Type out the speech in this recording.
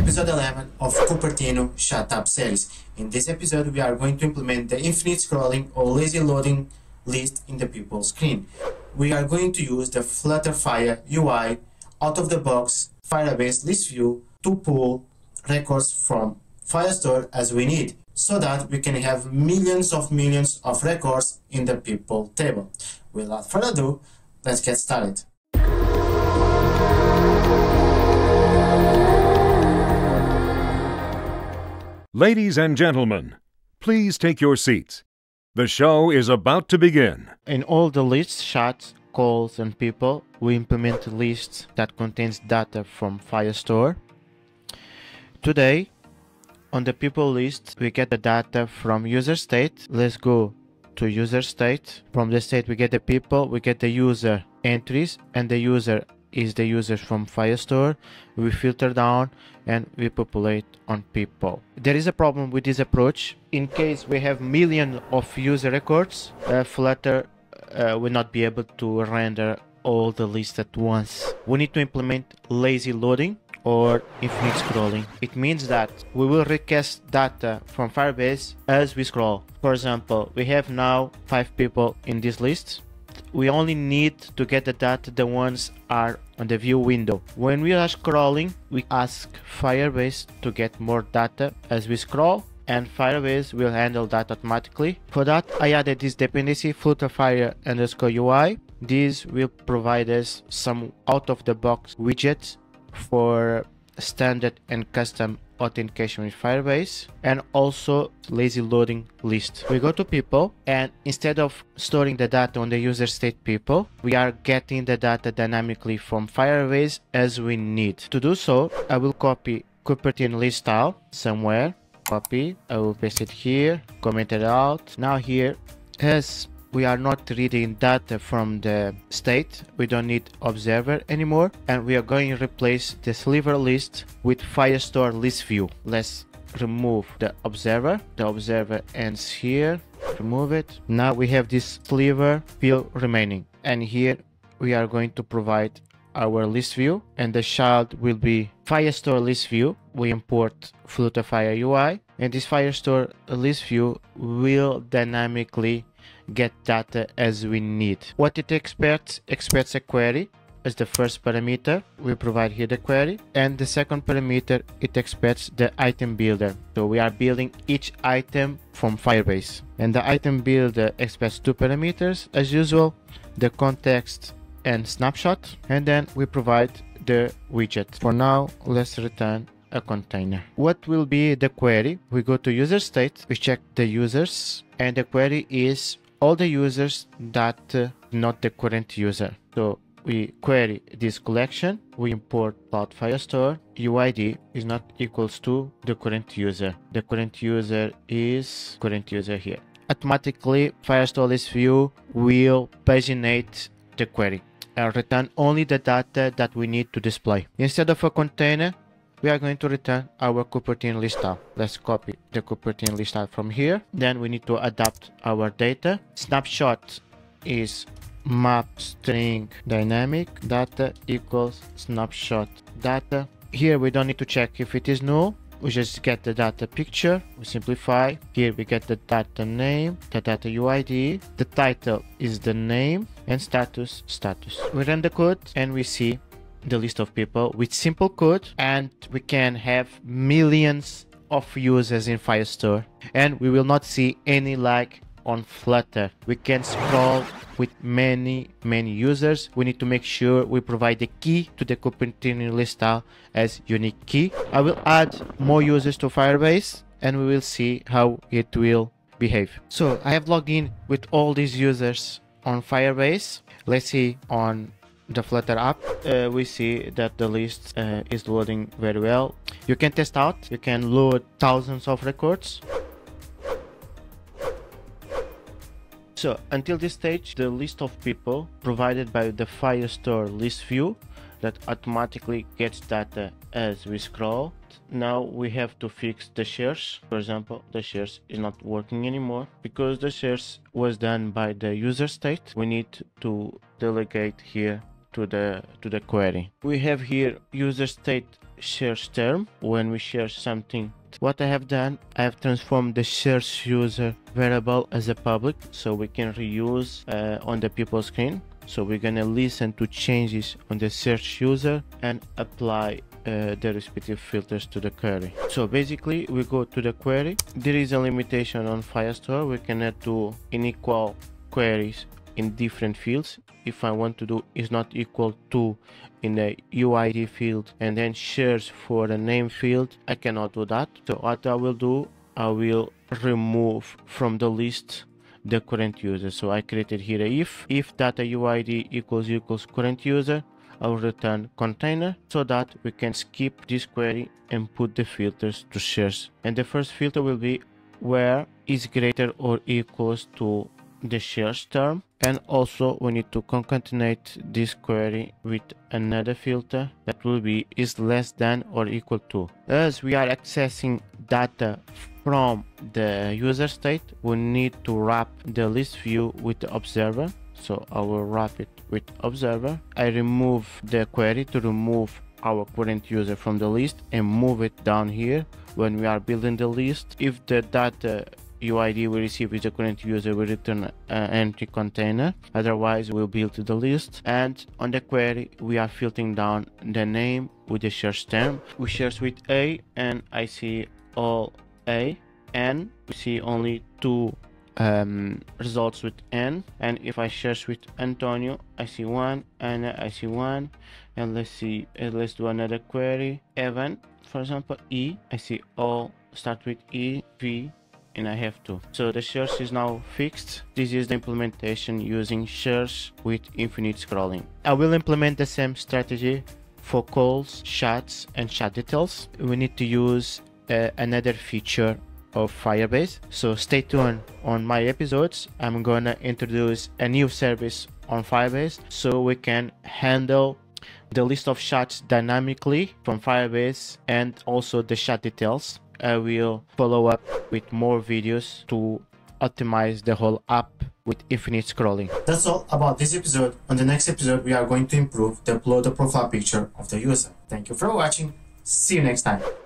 episode 11 of Cupertino Shut Up series. In this episode, we are going to implement the infinite scrolling or lazy loading list in the people screen. We are going to use the Flutterfire UI out-of-the-box Firebase list view to pull records from Firestore as we need, so that we can have millions of records in the people table. Without further ado, let's get started. Ladies and gentlemen, please take your seats. The show is about to begin. In all the lists, chats, calls, and people, we implement a list that contains data from Firestore. Today, on the people list, we get the data from user state. Let's go to user state. From the state, we get the people, we get the user entries, and the user is the users from Firestore. We filter down and we populate on people. There is a problem with this approach. In case we have millions of user records, Flutter will not be able to render all the lists at once. We need to implement lazy loading or infinite scrolling. It means that we will request data from Firebase as we scroll. For example, we have now 5 people in this list. We only need to get the data the ones are on the view window. When we are scrolling, we ask Firebase to get more data as we scroll, and Firebase will handle that automatically. For that, I added this dependency Flutterfire_UI. This will provide us some out-of-the-box widgets for standard and custom authentication with Firebase, and also lazy loading list. We go to people, and instead of storing the data on the user state people, we are getting the data dynamically from Firebase as we need. To do so, I will copy Cupertino list style somewhere. Copy, I will paste it here, comment it out. Now here, as we are not reading data from the state, we don't need observer anymore, and we are going to replace the sliver list with Firestore list view. Let's remove the observer. The observer ends here. Remove it. Now we have this sliver field remaining, and here we are going to provide our list view, and the child will be Firestore list view. We import Flutterfire UI, and this Firestore list view will dynamically get data as we need. What it expects a query as the first parameter. We provide here the query, and the second parameter, it expects the item builder. So we are building each item from Firebase, and the item builder expects 2 parameters as usual, the context and snapshot, and then we provide the widget. For now, let's return a container. What will be the query? We go to user state, we check the users, and the query is all the users that not the current user. So we query this collection, we import Cloud Firestore, UID is not equals to the current user. The current user is current user here. Automatically, Firestore list view will paginate the query and return only the data that we need to display. Instead of a container, we are going to return our Cupertino list style. Let's copy the Cupertino list style from here. Then we need to adapt our data. Snapshot is map string dynamic data equals snapshot data. Here we don't need to check if it is null. We just get the data picture. We simplify. Here we get the data name, the data UID. The title is the name, and status. We run the code and we see the list of people with simple code, and we can have millions of users in Firestore, and we will not see any lag on Flutter. We can scroll with many users. We need to make sure we provide the key to the Cupertino list style as unique key. I will add more users to Firebase, and we will see how it will behave. So I have logged in with all these users on Firebase. Let's see on the Flutter app, we see that the list is loading very well. You can test out, you can load thousands of records. So until this stage, the list of people provided by the Firestore list view that automatically gets data as we scroll. Now we have to fix the shares. For example, the shares is not working anymore because the shares was done by the user state. We need to delegate here to the query. We have here user state shares term when we share something. What I have done, I have transformed the shares user variable as a public, so we can reuse on the people screen. So we're gonna listen to changes on the search user and apply the respective filters to the query. So basically we go to the query. There is a limitation on Firestore. We cannot do unequal queries in different fields. If I want to do is not equal to in the UID field and then shares for the name field, I cannot do that. So what I will do, I will remove from the list the current user. So I created here a if data UID equals current user, I will return container so that we can skip this query and put the filters to shares. And the first filter will be where is greater or equals to the shares term. And also we need to concatenate this query with another filter that will be is less than or equal to. As we are accessing data from the user state, we need to wrap the list view with the observer. So I will wrap it with observer. I remove the query to remove our current user from the list and move it down here. When we are building the list, if the data UID we receive is the current user, we return an empty container. Otherwise we'll build the list. And on the query we are filtering down the name with the search term. We search with A and I see all A, and we see only two results with N. And if I search with Antonio, I see one, Anna, I see one. And let's see, let's do another query. Evan, for example, E, I see all start with E, V, and I have two. So the search is now fixed. This is the implementation using search with infinite scrolling. I will implement the same strategy for calls, chats, and chat details. We need to use another feature of Firebase. So stay tuned on my episodes. I'm gonna introduce a new service on Firebase so we can handle the list of chats dynamically from Firebase and also the chat details. I will follow up with more videos to optimize the whole app with infinite scrolling. That's all about this episode. On the next episode, we are going to improve the upload the profile picture of the user. Thank you for watching. See you next time.